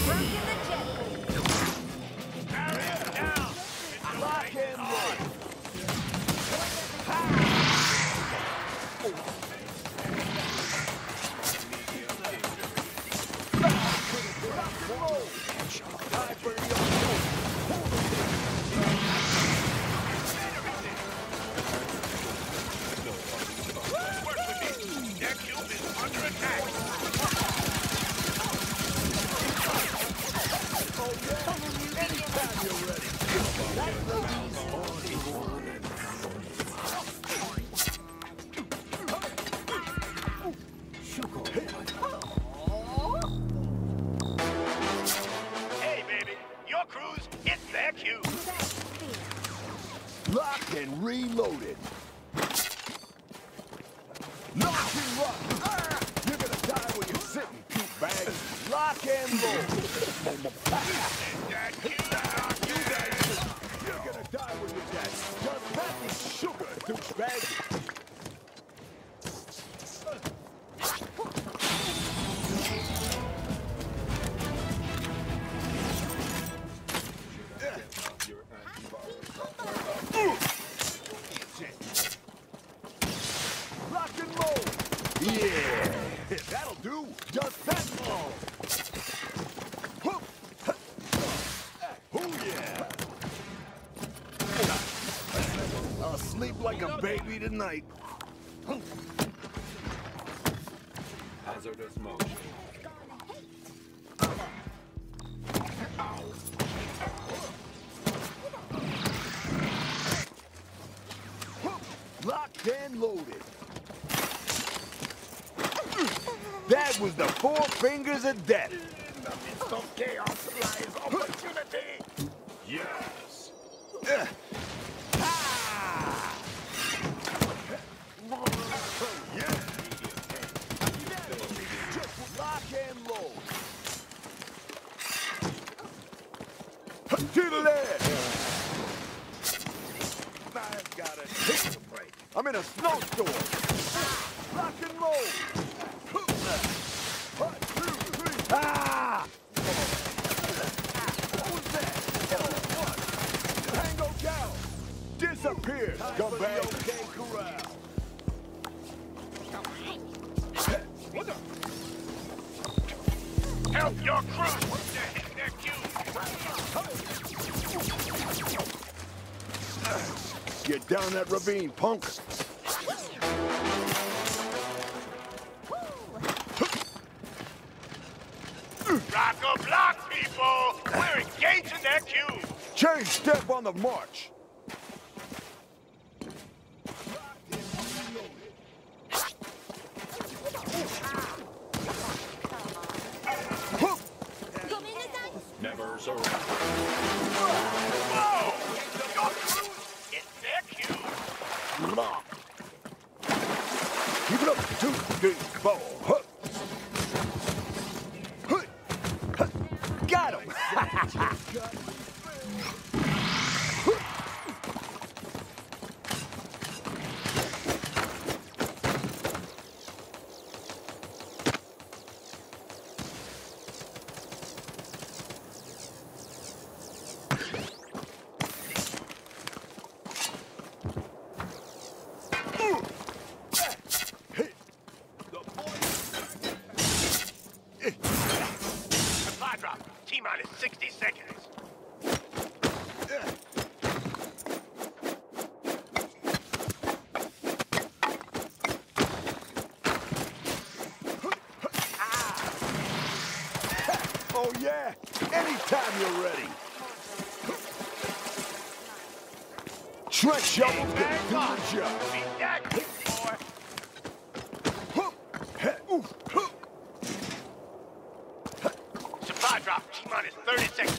Hey, baby, your cruise, it's their cue. Locked and reloaded. Lock and rock. You're gonna die when you're sitting, cute bag. Lock and roll. You're gonna die when you're dead. Just that is sugar, douchebag. Rock and roll. Yeah, that'll do. Just that long. Oh yeah. I'll sleep like a baby tonight. Hazardous motion. Locked and loaded. That was the four fingers of death. In the midst of chaos lies opportunity. Yes. Ah! Oh, yeah. Just lock and load. To the left. I've got a hit break. I'm in a snowstorm. Rock and roll. 1, 2, 3. Ah! What was that? Tango down. Disappear. Come back. Okay, corral. Help your crew. They're hitting their cue. Get down that ravine, punk. Rock a block, people. We're engaged in their cue. Change step on the march. Never surrender. Whoa! Your crew, it's their cue. Lock. Keep it up. 2, 3, 4. Huh. Huh. Huh. Got him. Supply drop. T-minus 60 seconds. Oh yeah, anytime you're ready. Trench shovels can do the job. Be that boy. Supply drop. T-minus 30 seconds.